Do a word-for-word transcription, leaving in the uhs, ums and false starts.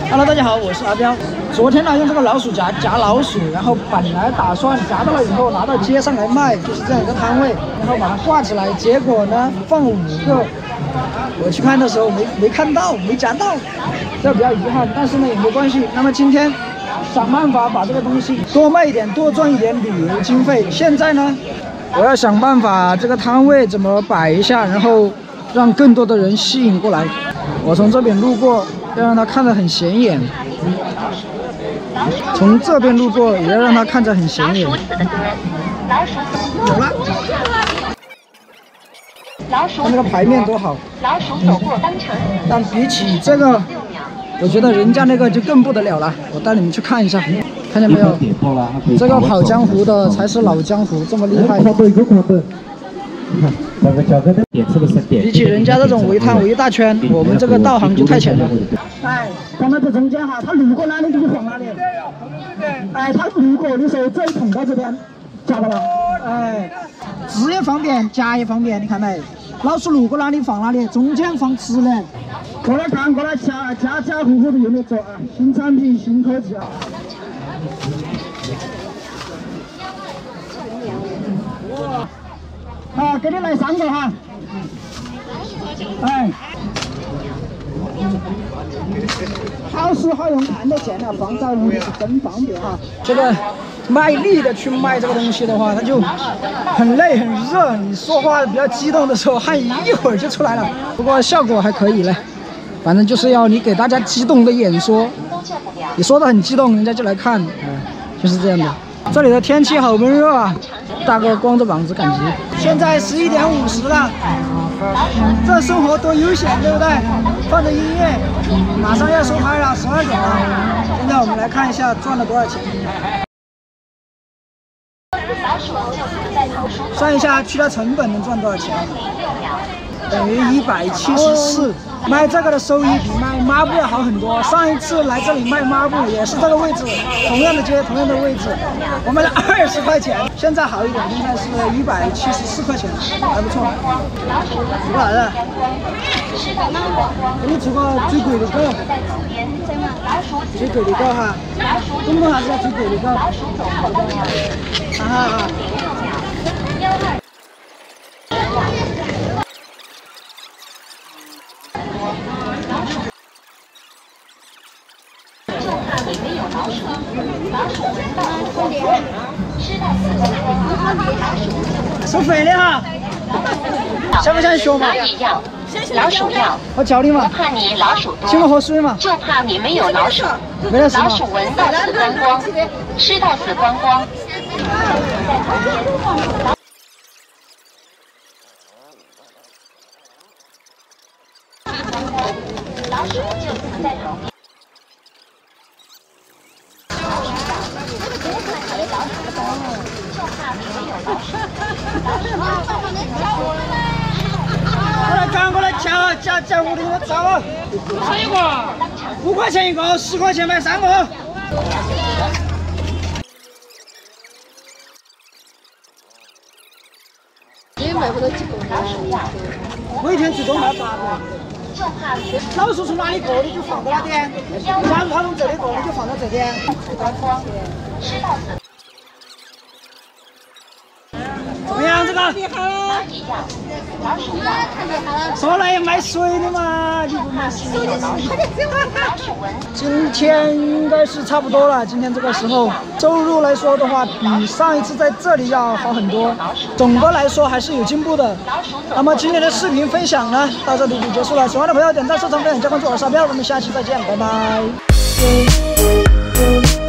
Hello， 大家好，我是阿彪。昨天呢，用这个老鼠夹夹老鼠，然后本来打算夹到了以后拿到街上来卖，就是这样一个摊位，然后把它挂起来。结果呢，放五个，我去看的时候没没看到，没夹到，这比较遗憾。但是呢，也没关系。那么今天想办法把这个东西多卖一点，多赚一点旅游经费。现在呢，我要想办法这个摊位怎么摆一下，然后让更多的人吸引过来。我从这边路过。 要让它看着很显眼，从这边路过也要让它看着很显眼。有了，它那个牌面多好。但比起这个，我觉得人家那个就更不得了了。我带你们去看一下，看见没有？这个跑江湖的才是老江湖，这么厉害。 比起人家这种围摊围一大圈，我们这个道行就太浅了。哎，放到这中间哈，他路过哪里就放哪里。哎，他路过的时候，这一捅到这边，夹到了。哎，吃也方便，夹也方便，你看没？老鼠路过哪里放哪里，中间放吃的。过来看，过来夹，家家户户都用得着啊！新产品，新科技啊！ 啊，给你来三个哈！哎，好使好用，看得见了，放在屋里是真方便哈。这个卖力的去卖这个东西的话，它就很累很热，你说话比较激动的时候，汗一会儿就出来了。不过效果还可以嘞，反正就是要你给大家激动的演说，你说的很激动，人家就来看，嗯，就是这样的。这里的天气好闷热啊。 大哥光着膀子赶集，现在十一点五十了，这生活多悠闲，对不对？放着音乐，马上要收摊了，十二点了。现在我们来看一下赚了多少钱，算一下去掉成本能赚多少钱，等于一百七十四。 卖这个的收益比卖抹布要好很多。上一次来这里卖抹布也是这个位置，同样的街，同样的位置，我卖了二十块钱。现在好一点，现在是一百七十四块钱，还不错。你过来了，给你做个最贵的狗，最贵的狗哈，中国啥子叫最贵的狗？哈哈哈。 收费的哈，想不想学嘛？ 老鼠药， 我教你嘛。 怕你老鼠多， 请我喝水嘛。 就怕你没有老鼠， 没得事嘛。 老鼠闻到死光光，吃到死光光。老鼠就藏在旁边。 过来赶过来夹夹夹屋里的找啊！一个，五块钱一个，十块钱买三个。 你卖不到几个？ 我一天最多卖八个。老鼠从哪里过，你就放到哪点；假如它从这里过，你就放到这点。怎么样？这个？厉害了！说来卖水的嘛，你不卖水的。今天应该是差不多了。今天这个时候，收入来说的话，比上一次在这里要好很多。总的来说还是有进步的。那么今天的视频分享呢，到这里就结束了。喜欢的朋友点赞、收藏、分享、加关注，我是阿彪，我们下期再见，拜拜。